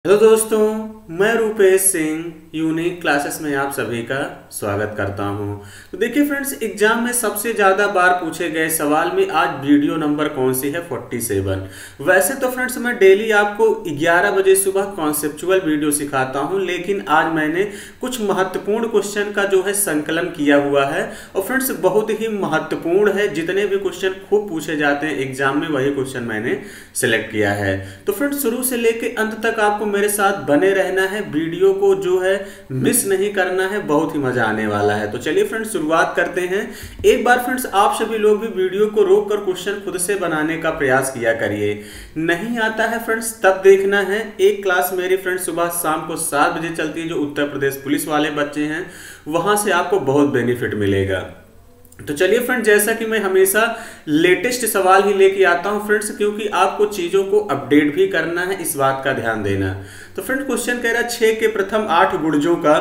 Hello दोस्तों, मैं Rupesh Singh unique classes में आप सभी का स्वागत करता हूं। तो देखिए फ्रेंड्स, एग्जाम में सबसे ज़्यादा बार पूछे गए सवाल में आज वीडियो नंबर कौन सी है 47। वैसे तो फ्रेंड्स मैं डेली आपको 11 बजे सुबह कॉन्सेप्चुअल वीडियो सिखाता हूं, लेकिन आज मैंने कुछ महत्वपूर्ण क्वेश्चन का जो है संकलन किया हुआ है और फ्रेंड्स बहुत ही महत्वपूर्ण है। जितने भी क्वेश्चन खूब पूछे जाते हैं एग्जाम में वही क्वेश्चन मैंने सिलेक्ट किया है। तो फ्रेंड्स शुरू से लेकर अंत तक आपको मेरे साथ बने रहना है, वीडियो को जो है मिस नहीं करना है, बहुत ही मजा आने वाला है। तो चलिए फ्रेंड्स शुरुआत करते हैं। एक बार फ्रेंड्स आप सभी लोग भी वीडियो को रोक कर क्वेश्चन खुद से बनाने का प्रयास किया करिए। नहीं आता है फ्रेंड्स तब देखना है। एक क्लास मेरी फ्रेंड्स सुबह शाम को 7 बजे चलती है, जो उत्तर प्रदेश पुलिस वाले बच्चे हैं, वहां से आपको बहुत बेनिफिट मिलेगा। तो चलिए फ्रेंड्स, जैसा कि मैं हमेशा लेटेस्ट सवाल ही लेके आता हूं फ्रेंड्स, क्योंकि आपको चीजों को अपडेट भी करना है, इस बात का ध्यान देना। तो फ्रेंड्स क्वेश्चन कह रहा है 6 के प्रथम 8 गुणजों का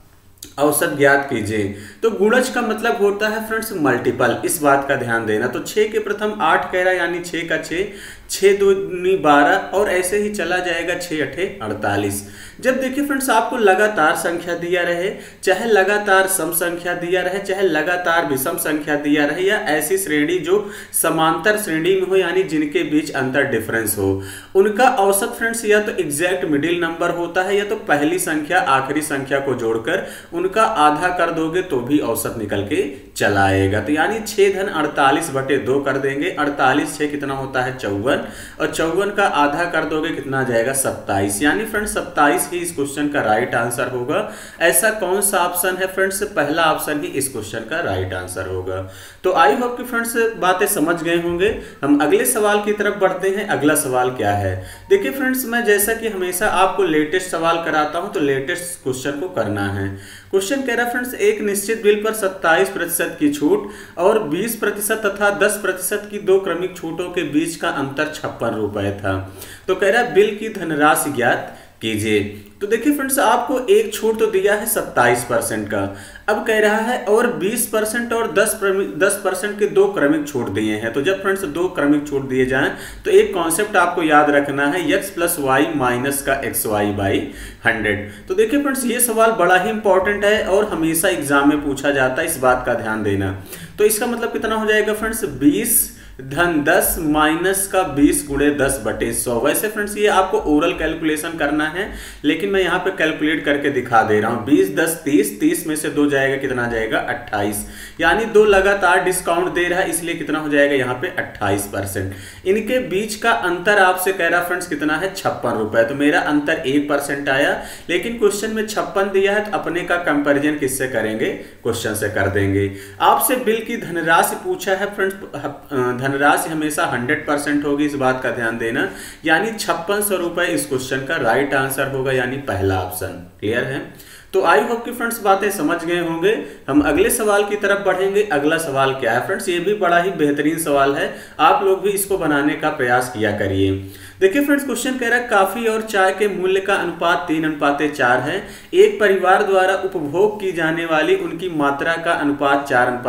औसत ज्ञात कीजिए। तो गुणज का मतलब होता है फ्रेंड्स मल्टीपल, इस बात का ध्यान देना। तो 6 के प्रथम 8 कह रहा है, यानी 6 का 6, 6 दूनी 12 और ऐसे ही चला जाएगा 6 अठे 48। जब देखिए फ्रेंड्स आपको लगातार संख्या दिया रहे, चाहे लगातार सम संख्या दिया रहे, चाहे लगातार विषम संख्या दिया रहे, या ऐसी श्रेणी जो समांतर श्रेणी में हो, यानी जिनके बीच अंतर डिफरेंस हो, उनका औसत फ्रेंड्स या तो एग्जैक्ट मिडिल नंबर होता है, या तो पहली संख्या आखिरी संख्या को जोड़कर उनका आधा कर दोगे तो भी औसत निकल के चला आएगा। तो यानी 6 धन 48 बटे 2 कर देंगे। 48 6 कितना होता है 54, और 54 का आधा कर दोगे कितना जाएगा 27। यानी फ्रेंड्स 27 ही इस क्वेश्चन का राइट आंसर होगा। ऐसा कौन सा ऑप्शन है फ्रेंड्स? पहला ऑप्शन ही इस क्वेश्चन का राइट आंसर होगा। तो आई होप कि फ्रेंड्स बातें समझ गए होंगे। हम अगले सवाल की तरफ बढ़ते हैं। अगला सवाल क्या है? देखिए फ्रेंड्स, मैं जैसा कि हमेशा आपको लेटेस्ट सवाल कराता हूं, तो लेटेस्ट क्वेश्चन को करना है। क्वेश्चन कह रहा है फ्रेंड्स, एक निश्चित बिल पर 27% की छूट और 20% तथा 10% की दो क्रमिक छूटों के बीच का अंतर 56 रुपए था। तो कह रहा है बिल की धनराशि ज्ञात कीजिए। तो देखिए फ्रेंड्स, आपको एक छूट तो दिया है 27% का, अब कह रहा है और 20% और 10% के दो क्रमिक छूट दिए हैं। तो जब फ्रेंड्स दो क्रमिक छूट दिए जाएं तो एक कॉन्सेप्ट आपको याद रखना है, x प्लस वाई माइनस का xy बाई 100। तो देखिए फ्रेंड्स ये सवाल बड़ा ही इंपॉर्टेंट है और हमेशा एग्जाम में पूछा जाता है, इस बात का ध्यान देना। तो इसका मतलब कितना हो जाएगा फ्रेंड्स 20 धन 10 माइनस का 20 गुणे 10 बटे 100। वैसे फ्रेंड्स ये आपको ओरल कैलकुलेशन करना है, लेकिन मैं यहाँ पे कैलकुलेट करके दिखा दे रहा हूँ। 20 10 30, 30 में से 2 जाएगा, कितना जाएगा 28। यानी 2 लगातार डिस्काउंट दे रहा है, इसलिए कितना हो जाएगा यहाँ पे 28%। इनके बीच का अंतर आपसे कह रहा फ्रेंड्स कितना है 56 रुपए। तो मेरा अंतर 1% आया, लेकिन क्वेश्चन में 56 दिया है, तो अपने का कंपेरिजन किससे करेंगे? क्वेश्चन से कर देंगे। आपसे बिल की धनराशि पूछा है फ्रेंड्स, धनराशि हमेशा 100% होगी, इस बात का ध्यान देना। यानी 5600 रुपए इस क्वेश्चन का राइट आंसर होगा, यानी पहला ऑप्शन। क्लियर है? तो आई होप कि फ्रेंड्स बातें समझ गए होंगे। हम अगले सवाल की तरफ बढ़ेंगे। अगला सवाल क्या है फ्रेंड्स? ये भी बड़ा ही बेहतरीन सवाल है, आप लोग भी इसको बनाने का प्रयास किया करिए। देखिए फ्रेंड्स क्वेश्चन कह रहा है काफी और चाय के मूल्य का अनुपात 3:4 है। एक परिवार द्वारा उपभोग की जाने वाली उनकी मात्रा का अनुपात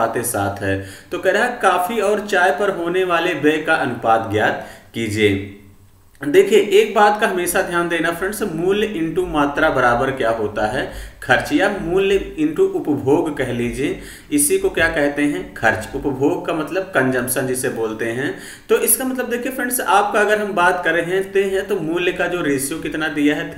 4:7 है। तो कह रहा है काफी और चाय पर होने वाले व्यय का अनुपात ज्ञात कीजिए। देखिए एक बात का हमेशा ध्यान देना फ्रेंड्स, मूल्य इंटू मात्रा बराबर क्या होता है? खर्च, या मूल्य इंटू उपभोग कह लीजिए, इसी को क्या कहते हैं? खर्च। उपभोग का मतलब कंजम्पशन जिसे बोलते हैं। तो इसका मतलब देखिए फ्रेंड्स, आपका अगर हम बात कर रहे हैं तो मूल्य का जो रेशियो कितना दिया है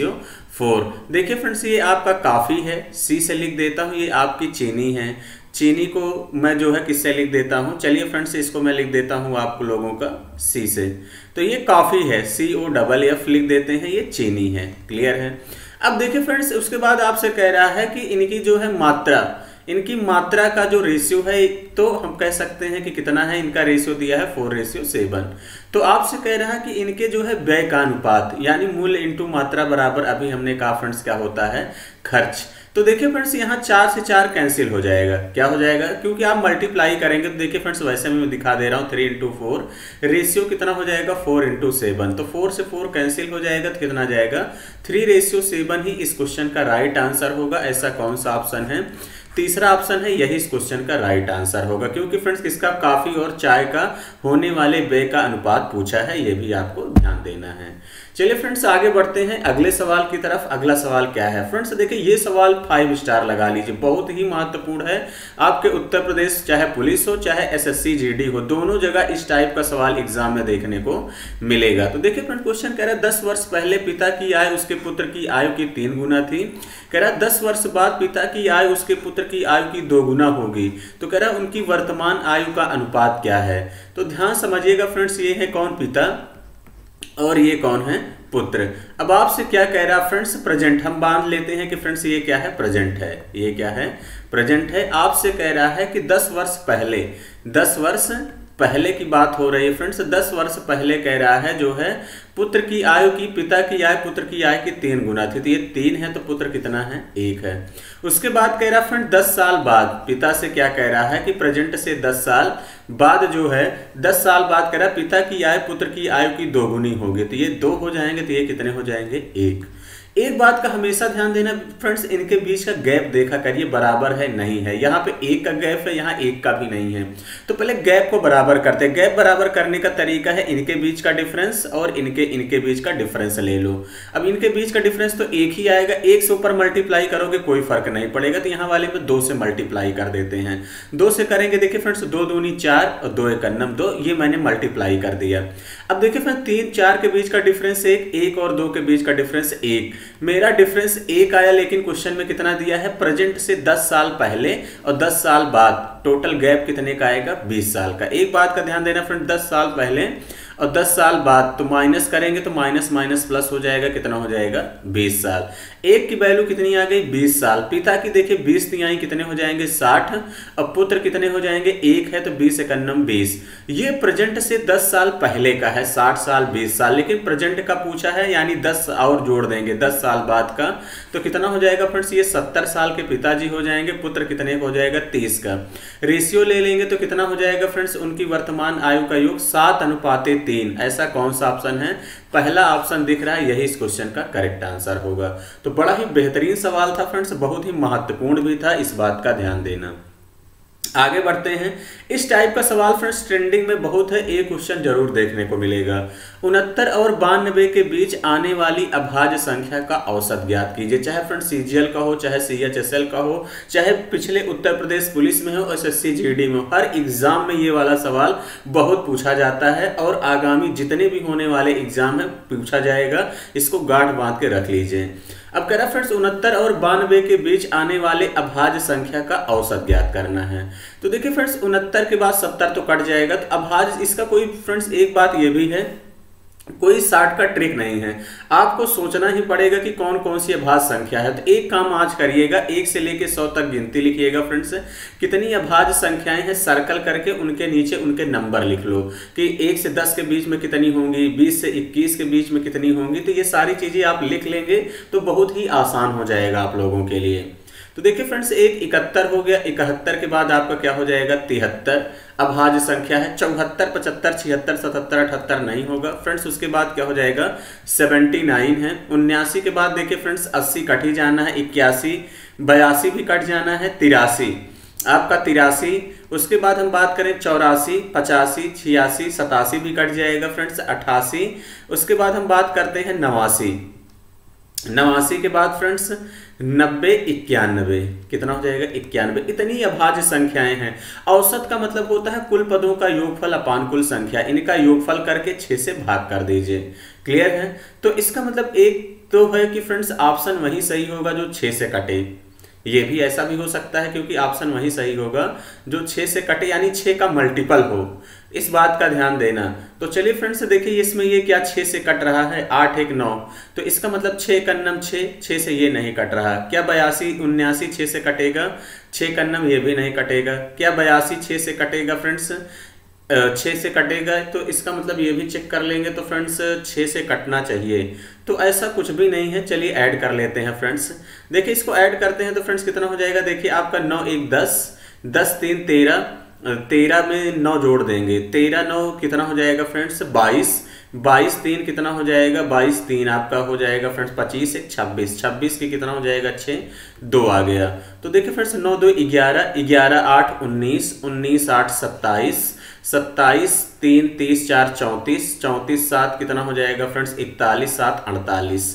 3:4। देखिए फ्रेंड्स ये आपका काफी है, सी से लिख देता हूं। ये आपकी चीनी है, चीनी को मैं जो है किससे लिख देता हूं? चलिए फ्रेंड्स इसको मैं लिख देता हूं आप लोगों का सी से। तो ये कॉफी है, COFF लिख देते हैं, ये चीनी है। क्लियर है? अब देखिए फ्रेंड्स उसके बाद आपसे कह रहा है कि इनकी जो है मात्रा, इनकी मात्रा का जो रेशियो है, तो हम कह सकते हैं कि कितना है? इनका रेशियो दिया है 4:7। तो आपसे कह रहा है कि इनके जो है व्यय का अनुपात, यानी मूल्य इंटू मात्रा बराबर, अभी हमने कहा फ्रेंड्स क्या होता है? खर्च। तो देखिए फ्रेंड्स यहाँ 4 से 4 कैंसिल हो जाएगा। क्या हो जाएगा? क्योंकि आप मल्टीप्लाई करेंगे। तो देखिए फ्रेंड्स वैसे मैं दिखा दे रहा हूँ 3:4, रेशियो कितना हो जाएगा 4:7। तो 4 से 4 कैंसिल हो जाएगा, तो कितना जाएगा 3:7 ही इस क्वेश्चन का राइट आंसर होगा। ऐसा कौन सा ऑप्शन है? तीसरा ऑप्शन है, यही इस क्वेश्चन का राइट आंसर होगा, क्योंकि फ्रेंड्स किसका? काफी और चाय का होने वाले व्यय का अनुपात पूछा है, ये भी आपको ध्यान देना है। चलिए फ्रेंड्स आगे बढ़ते हैं अगले सवाल की तरफ। अगला सवाल क्या है फ्रेंड्स, देखिए ये सवाल 5 स्टार लगा लीजिए, बहुत ही महत्वपूर्ण है। आपके उत्तर प्रदेश चाहे पुलिस हो चाहे एसएससी जीडी हो, दोनों जगह इस टाइप का सवाल एग्जाम में देखने को मिलेगा। तो देखिए फ्रेंड्स क्वेश्चन कह रहा है 10 वर्ष पहले पिता की आय उसके पुत्र की आयु की 3 गुना थी। कह रहा है 10 वर्ष बाद पिता की आय उसके पुत्र की आयु की 2 गुना होगी। तो कह रहा है उनकी वर्तमान आयु का अनुपात क्या है। तो ध्यान समझिएगा फ्रेंड्स, ये है कौन, पिता, और ये कौन है, पुत्र। अब आपसे क्या कह रहा है फ्रेंड्स, प्रेजेंट हम बांध लेते हैं कि फ्रेंड्स ये क्या है, प्रेजेंट है। ये क्या है, प्रेजेंट है। आपसे कह रहा है कि 10 वर्ष पहले, 10 वर्ष पहले की बात हो रही है फ्रेंड्स। 10 वर्ष पहले कह रहा है जो है पुत्र की आयु की, पिता की आय पुत्र की आय की 3 गुना थी। तो ये 3 है, तो पुत्र कितना है, 1 है। उसके बाद कह रहा है फ्रेंड 10 साल बाद, पिता से क्या कह रहा है कि प्रेजेंट से 10 साल बाद जो है, 10 साल बाद कह रहा है पिता की आय पुत्र की आयु की 2 गुनी होगी। तो ये 2 हो जाएंगे, तो ये कितने हो जाएंगे, 1। एक बात का हमेशा ध्यान देना फ्रेंड्स, इनके बीच का गैप देखा करिए बराबर है नहीं है। यहाँ पे 1 का गैप है, यहाँ 1 का भी नहीं है। तो पहले गैप को बराबर करते हैं। गैप बराबर करने का तरीका है इनके बीच का डिफरेंस और इनके बीच का डिफरेंस ले लो। अब इनके बीच का डिफरेंस तो 1 ही आएगा। 1 से ऊपर मल्टीप्लाई करोगे कोई फर्क नहीं पड़ेगा, तो यहाँ वाले में 2 से मल्टीप्लाई कर देते हैं। 2 से करेंगे, देखिए फ्रेंड्स 2 दूनी 4 और 2 एकन्नम 2, ये मैंने मल्टीप्लाई कर दिया। अब देखिए फ्रेंड्स 3 4 के बीच का डिफरेंस 1, 1 और 2 के बीच का डिफरेंस 1। मेरा डिफरेंस 1 आया, लेकिन क्वेश्चन में कितना दिया है, प्रेजेंट से 10 साल पहले और 10 साल बाद। टोटल गैप कितने का आएगा, 20 साल का। एक बात का ध्यान देना फ्रेंड, 10 साल पहले और 10 साल बाद, तो माइनस करेंगे तो माइनस माइनस प्लस हो जाएगा, कितना हो जाएगा, 20 साल। 1 की वैल्यू कितनी आ गई, 20 साल। पिता की देखिए 20 तिहाई कितने हो जाएंगे, 60। और पुत्र कितने हो जाएंगे, 1 है, तो 20 एकन्नम 20। ये प्रेजेंट से 10 साल पहले का है, 60 साल 20 साल, लेकिन प्रेजेंट का पूछा है, यानी 10 और जोड़ देंगे 10 साल बाद का, तो कितना हो जाएगा फ्रेंड्स, ये 70 साल के पिताजी हो जाएंगे। पुत्र कितने हो जाएगा, 30 का। रेशियो ले लेंगे तो कितना हो जाएगा फ्रेंड्स, उनकी वर्तमान आयु का योग 7:3। ऐसा कौन सा ऑप्शन है, पहला ऑप्शन दिख रहा है, यही इस क्वेश्चन का करेक्ट आंसर होगा। तो बड़ा ही बेहतरीन सवाल था फ्रेंड्स, बहुत ही महत्वपूर्ण भी था, इस बात का ध्यान देना। आगे बढ़ते हैं। इस टाइप का सवाल फ्रेंड्स ट्रेंडिंग में बहुत है, एक क्वेश्चन जरूर देखने को मिलेगा। 69 और 92 के बीच आने वाली अभाज्य संख्या का औसत ज्ञात कीजिए। चाहे फ्रेंड्स सीजीएल का हो, चाहे सीएचएसएल का हो, चाहे पिछले उत्तर प्रदेश पुलिस में हो, एसएससी जीडी में हो, हर एग्जाम में ये वाला सवाल बहुत पूछा जाता है और आगामी जितने भी होने वाले एग्जाम में पूछा जाएगा। इसको गांठ बांध के रख लीजिए। अब कह रहा फ्रेंड्स 69 और 92 के बीच आने वाले अभाज्य संख्या का औसत ज्ञात करना है। तो देखिए फ्रेंड्स 69 के बाद 70 तो कट जाएगा, तो अभाज्य इसका कोई फ्रेंड्स एक बात ये भी है, कोई शॉर्टकट ट्रिक नहीं है, आपको सोचना ही पड़ेगा कि कौन कौन सी अभाज्य संख्या है। तो एक काम आज करिएगा, 1 से लेके 100 तक गिनती लिखिएगा फ्रेंड्स। कितनी अभाज्य संख्याएं हैं सर्कल करके उनके नीचे उनके नंबर लिख लो कि 1 से 10 के बीच में कितनी होंगी, 20 से 21 के बीच में कितनी होंगी। तो ये सारी चीजें आप लिख लेंगे तो बहुत ही आसान हो जाएगा आप लोगों के लिए। तो देखिए फ्रेंड्स एक 71 हो गया, 71 के बाद आपका क्या हो जाएगा, 73 अभाज्य संख्या है। 74 75 76 77 78 नहीं होगा फ्रेंड्स। उसके बाद क्या हो जाएगा, 79 है। 79 के बाद देखिए फ्रेंड्स 80 कट ही जाना है, 81 82 भी कट जाना है, 83 आपका 83। उसके बाद हम बात करें 84 85 86 87 भी कट जाएगा फ्रेंड्स, 88। उसके बाद हम बात करते हैं 89 के बाद फ्रेंड्स 90 91 कितना हो जाएगा, 91। इतनी अभाज्य संख्याएं हैं। औसत का मतलब होता है कुल पदों का योगफल अपान कुल संख्या, इनका योगफल करके 6 से भाग कर दीजिए। क्लियर है। तो इसका मतलब एक तो है कि फ्रेंड्स ऑप्शन वही सही होगा जो 6 से कटे। ये भी ऐसा भी हो सकता है क्योंकि ऑप्शन वही सही होगा जो 6 से कटे, यानी 6 का मल्टीपल हो। इस बात का ध्यान देना। तो चलिए फ्रेंड्स देखिए इसमें ये क्या 6 से कट रहा है, 8 1 9, तो इसका मतलब 6 कन्नम 6 से ये नहीं कट रहा। क्या 82 79 6 से कटेगा, 6 कन्नम ये भी नहीं कटेगा। क्या 82 6 से कटेगा फ्रेंड्स, 6 से कटेगा। तो इसका मतलब ये भी चेक कर लेंगे तो फ्रेंड्स 6 से कटना चाहिए। तो ऐसा कुछ भी नहीं है। चलिए ऐड कर लेते हैं फ्रेंड्स। देखिए इसको ऐड करते हैं तो फ्रेंड्स कितना हो जाएगा, देखिए आपका 9 1 10 10 3 13 13 में 9 जोड़ देंगे, 13 9 कितना हो जाएगा फ्रेंड्स 22 22 3 कितना हो जाएगा, 22 3 आपका हो जाएगा फ्रेंड्स 25 1 26 26 की कितना हो जाएगा 6 2 आ गया। तो देखिए फ्रेंड्स 9 2 11 11 8 19 19 8 27 27 3 30 4 34, 34 7 कितना हो जाएगा फ्रेंड्स 41, 7 48,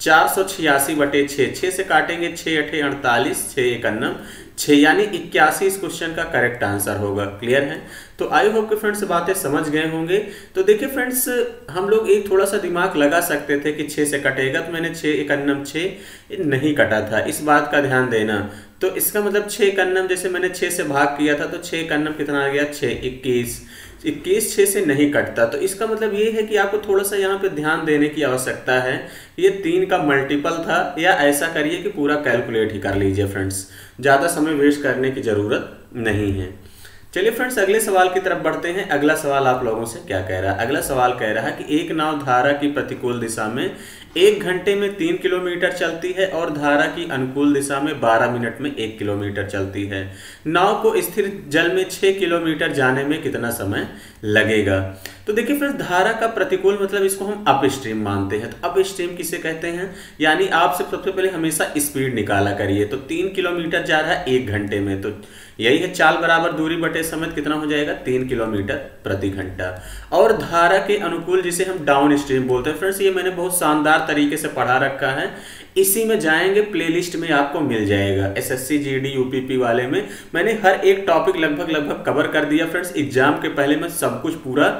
486 बटे 6, 6 से काटेंगे 6 8 48, 6 1 6 यानी 81 इस क्वेश्चन का करेक्ट आंसर होगा। क्लियर है? तो आई होप कि फ्रेंड्स बातें समझ गए होंगे। तो देखिए फ्रेंड्स, हम लोग एक थोड़ा सा दिमाग लगा सकते थे कि 6 से कटेगा, तो मैंने 6 1 6 नहीं कटा था, इस बात का ध्यान देना। तो इसका मतलब 6 1 जैसे मैंने 6 से भाग किया था तो 6 1 कितना आ गया 6 21, 21 6 से नहीं कटता। तो इसका मतलब ये है कि आपको थोड़ा सा यहाँ पे ध्यान देने की आवश्यकता है। ये 3 का मल्टीपल था, या ऐसा करिए कि पूरा कैलकुलेट ही कर लीजिए फ्रेंड्स, ज़्यादा समय वेस्ट करने की ज़रूरत नहीं है। चलिए फ्रेंड्स, अगले सवाल की तरफ बढ़ते हैं। अगला सवाल आप लोगों से क्या कह रहा है? अगला सवाल कह रहा है कि एक नाव धारा की प्रतिकूल दिशा में 1 घंटे में 3 किलोमीटर चलती है और धारा की अनुकूल दिशा में 12 मिनट में 1 किलोमीटर चलती है। नाव को स्थिर जल में 6 किलोमीटर जाने में कितना समय लगेगा? तो देखिए फ्रेंड्स, धारा का प्रतिकूल मतलब इसको हम अप स्ट्रीम मानते हैं। तो अप स्ट्रीम किसे कहते हैं? यानी आपसे सबसे पहले हमेशा स्पीड निकाला करिए। तो 3 किलोमीटर जा रहा है 1 घंटे में, तो यही है चाल बराबर दूरी बटे समय, कितना हो जाएगा 3 किलोमीटर प्रति घंटा। और धारा के अनुकूल जिसे हम डाउन स्ट्रीम बोलते हैं फ्रेंड्स, ये मैंने बहुत शानदार तरीके से पढ़ा रखा है, इसी में जाएंगे प्लेलिस्ट में आपको मिल जाएगा। एसएससी जीडी यूपीपी वाले में मैंने हर एक टॉपिक लगभग कवर कर दिया फ्रेंड्स। एग्जाम के पहले मैं सब कुछ पूरा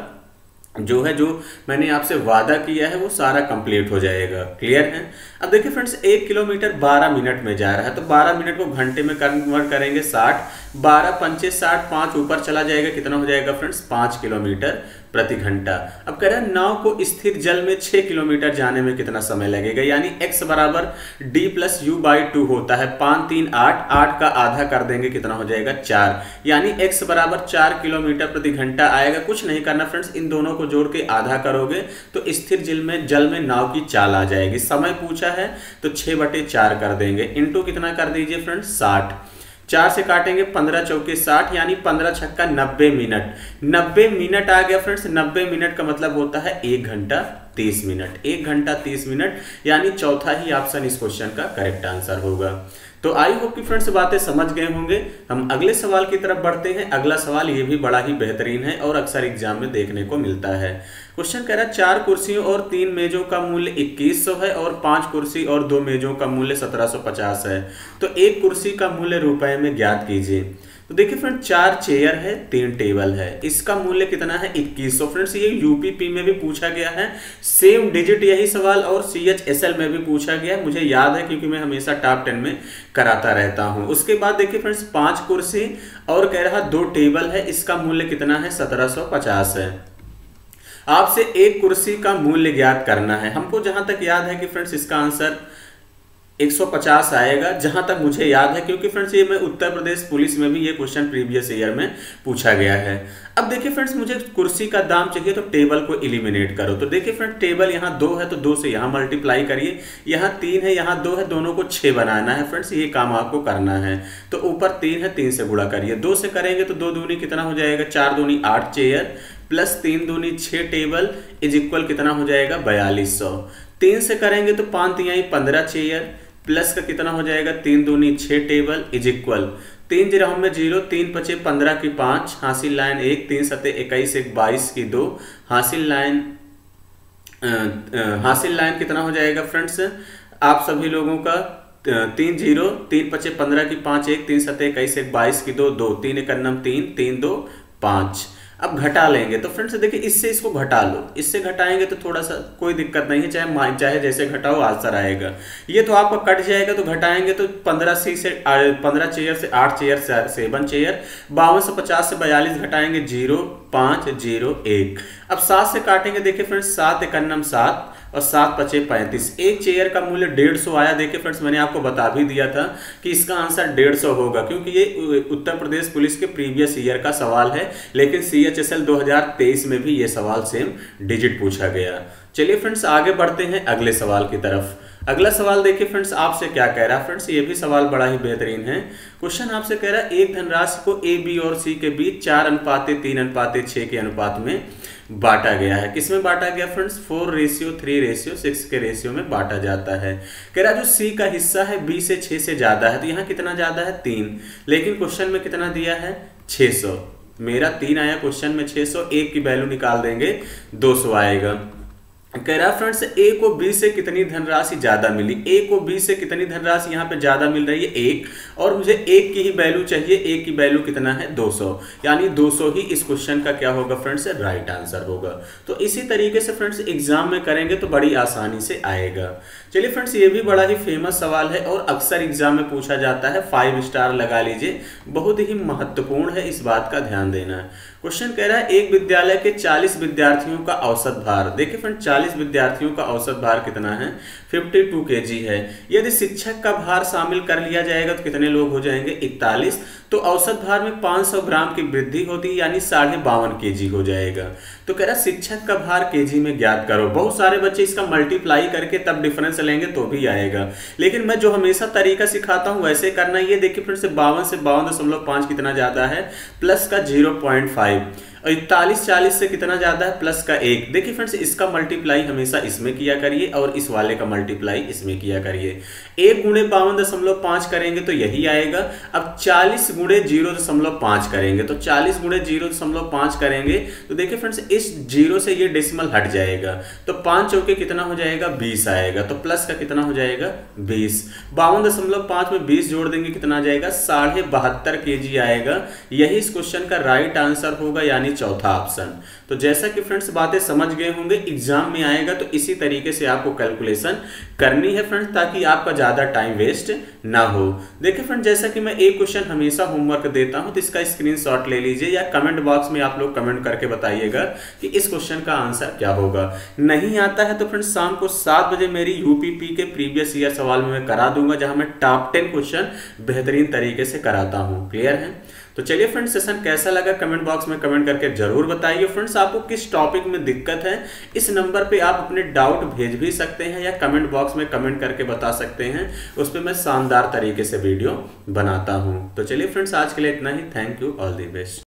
जो मैंने आपसे वादा किया है वो सारा कंप्लीट हो जाएगा। क्लियर है? अब देखिए फ्रेंड्स, 1 किलोमीटर 12 मिनट में जा रहा है, तो 12 मिनट को घंटे में कन्वर्ट करेंगे 60, 12 पंचे 60, 5 ऊपर चला जाएगा, कितना हो जाएगा फ्रेंड्स 5 किलोमीटर प्रति घंटा। अब कह रहा है नाव को स्थिर जल में 6 किलोमीटर जाने में कितना समय लगेगा, यानी x बराबर d प्लस u बाई 2 होता है। 5 3 8, 8 का आधा कर देंगे, कितना हो जाएगा 4, यानी x बराबर 4 किलोमीटर प्रति घंटा आएगा। कुछ नहीं करना फ्रेंड्स, इन दोनों को जोड़ के आधा करोगे तो स्थिर जल में नाव की चाल आ जाएगी। समय पूछा है तो 6/4 कर देंगे, इंटू कितना कर दीजिए फ्रेंड्स 60, 4 से काटेंगे 15 चौके 60, यानी 15 छक्का 90 मिनट। 90 मिनट आ गया फ्रेंड्स। 90 मिनट का मतलब होता है 1 घंटा 30 मिनट। 1 घंटा 30 मिनट, यानी चौथा ही ऑप्शन इस क्वेश्चन का करेक्ट आंसर होगा। तो आई होप कि फ्रेंड्स बातें समझ गए होंगे। हम अगले सवाल की तरफ बढ़ते हैं। अगला सवाल ये भी बड़ा ही बेहतरीन है और अक्सर एग्जाम में देखने को मिलता है। क्वेश्चन कह रहा है 4 कुर्सियों और 3 मेजों का मूल्य 2100 है और 5 कुर्सी और 2 मेजों का मूल्य 1750 है। तो एक कुर्सी का मूल्य रुपए में ज्ञात कीजिए। तो देखिए फ्रेंड, 4 चेयर है, 3 टेबल है, इसका मूल्य कितना है 2100। फ्रेंड्स ये यूपीपी में भी पूछा गया है, सेम डिजिट यही सवाल, और CHSL में भी पूछा गया है, मुझे याद है क्योंकि मैं हमेशा टॉप 10 में कराता रहता हूं। उसके बाद देखिए फ्रेंड्स 5 कुर्सी और कह रहा 2 टेबल है, इसका मूल्य कितना है 1750 है। आपसे एक कुर्सी का मूल्य ज्ञात करना है। हमको जहां तक याद है कि फ्रेंड्स इसका आंसर 150 आएगा, जहां तक मुझे याद है, क्योंकि फ्रेंड्स ये मैं उत्तर प्रदेश पुलिस में भी ये क्वेश्चन प्रीवियस ईयर में पूछा गया है। अब देखिए फ्रेंड्स, मुझे कुर्सी का दाम चाहिए, तो टेबल को एलिमिनेट करो। तो देखिए फ्रेंड, टेबल यहाँ 2 है तो 2 से यहाँ मल्टीप्लाई करिए, यहाँ 3 है यहाँ 2 है, दोनों को 6 बनाना है फ्रेंड्स, ये काम आपको करना है। तो ऊपर 3 है, 3 से गुणा करिए, 2 से करेंगे तो 2 दूनी कितना हो जाएगा 4 दूनी 8 चेयर प्लस 3 दूनी 6 टेबल इज इक्वल कितना हो जाएगा 4200। 3 से करेंगे तो 5 तिहाई 15 चेयर प्लस का कितना हो जाएगा 3 दूनी 6 टेबल इज इक्वल 3 0 में 0, 3 5 15 की 5, हासिल लाइन 1, 3 7 21 1 22 की 2, हासिल लाइन कितना हो जाएगा फ्रेंड्स आप सभी लोगों का 3 0, 3 5 15 की 5 1, 3 7 21 1 22 की 2 2, 3 1 3, 3 2 5। अब घटा लेंगे तो फ्रेंड्स देखिए, इससे इसको घटा लो, इससे घटाएंगे तो थोड़ा सा कोई दिक्कत नहीं है, चाहे जैसे घटाओ आंसर आएगा। ये तो आपका कट जाएगा, तो घटाएंगे तो 15 चेयर से 8 चेयर 7 चेयर, 5250 से 42 घटाएंगे 0 5 0 1। अब 7 से काटेंगे, देखिए फ्रेंड्स 7 1 7 और 7 5 35। एक चेयर का मूल्य 150 आया। देखिए फ्रेंड्स, मैंने आपको बता भी दिया था कि इसका आंसर 150 होगा, क्योंकि ये उत्तर प्रदेश पुलिस के प्रीवियस ईयर का सवाल है, लेकिन CHSL 2023 में भी ये सवाल सेम डिजिट पूछा गया। चलिए फ्रेंड्स, आगे बढ़ते हैं अगले सवाल की तरफ। अगला सवाल देखिए फ्रेंड्स, आपसे क्या कह रहा है। फ्रेंड्स ये भी सवाल बड़ा ही बेहतरीन है। क्वेश्चन आपसे कह रहा है एक धनराशि को A, B और C के बीच 4:3:6 के अनुपात में बांटा गया है। किसमें बांटा गया फ्रेंड्स 4:3:6 के रेशियो में बांटा जाता है। कह रहा है जो C का हिस्सा है B से 6 से ज्यादा है, तो यहाँ कितना ज्यादा है 3, लेकिन क्वेश्चन में कितना दिया है 600। मेरा 3 आया क्वेश्चन में 600, एक की वैल्यू निकाल देंगे 200 आएगा। कह रहा फ्रेंड्स ए को बी से कितनी धनराशि ज्यादा मिली, ए को बी से कितनी धनराशि यहाँ पे ज्यादा मिल रही है 1, और मुझे 1 की ही वैल्यू चाहिए, 1 की वैल्यू कितना है 200, यानी 200 ही इस क्वेश्चन का क्या होगा फ्रेंड्स, राइट आंसर होगा। तो इसी तरीके से फ्रेंड्स एग्जाम में करेंगे तो बड़ी आसानी से आएगा। चलिए फ्रेंड्स, ये भी बड़ा ही फेमस सवाल है और अक्सर एग्जाम में पूछा जाता है, 5 स्टार लगा लीजिए, बहुत ही महत्वपूर्ण है, इस बात का ध्यान देना है। क्वेश्चन कह रहा है एक विद्यालय के 40 विद्यार्थियों का औसत भार, देखिए फ्रेंड 40 विद्यार्थियों का औसत भार कितना है, 52 kg है। यदि शिक्षक का भार शामिल कर लिया जाएगा तो कितने लोग हो जाएंगे, 41। तो औसत भार में 500 ग्राम की वृद्धि होती है, यानी 52.5 kg हो जाएगा। तो कह रहा शिक्षक का भार केजी में ज्ञात करो। बहुत सारे बच्चे इसका मल्टीप्लाई करके तब डिफरेंस लेंगे तो भी आएगा, लेकिन मैं जो हमेशा तरीका सिखाता हूं वैसे करना। ये देखिए फिर से 52 से 52.5 कितना ज्यादा है, प्लस का 0.5, और 41-40 से कितना ज्यादा है, प्लस का 1। देखिए फ्रेंड्स, इसका मल्टीप्लाई हमेशा इसमें किया करिए और इस वाले का मल्टीप्लाई इसमें किया करिए। 1 गुणे 52.5 करेंगे तो यही आएगा। अब 40 गुणे 0.5 करेंगे तो 40 गुणे 0.5 करेंगे तो देखिए फ्रेंड्स, इस 0 से ये डेसिमल हट जाएगा, तो 5 चौके कितना हो जाएगा, 20 आएगा। तो प्लस का कितना हो जाएगा, 20। 52.5 में 20 जोड़ देंगे कितना आ जाएगा, 72.5 kg आएगा। यही इस क्वेश्चन का राइट आंसर होगा, यानी चौथा ऑप्शन। तो जैसा कि फ्रेंड्स बातें समझ गए होंगे, एग्जाम में आएगा तो इसी तरीके से आपको कैलकुलेशन करनी है फ्रेंड्स, ताकि आपका ज्यादा टाइम वेस्ट ना हो। देखिए फ्रेंड्स, जैसा कि मैं एक क्वेश्चन हमेशा होमवर्क देता हूं, तो इसका स्क्रीनशॉट ले लीजिए या कमेंट बॉक्स में आप लोग कमेंट करके बताइएगा कि इस क्वेश्चन का आंसर क्या होगा। नहीं आता है तो फ्रेंड्स शाम को 7 बजे मेरी यूपीपी के प्रीवियस ईयर सवाल में मैं करा दूंगा, जहां मैं टॉप 10 क्वेश्चन बेहतरीन तरीके से कराता हूं। क्लियर है? तो चलिए फ्रेंड्स, सेशन कैसा लगा कमेंट बॉक्स में कमेंट करके जरूर बताइए। फ्रेंड्स, आपको किस टॉपिक में दिक्कत है, इस नंबर पे आप अपने डाउट भेज भी सकते हैं या कमेंट बॉक्स में कमेंट करके बता सकते हैं, उस पर मैं शानदार तरीके से वीडियो बनाता हूं। तो चलिए फ्रेंड्स, आज के लिए इतना ही। Thank you, all the best.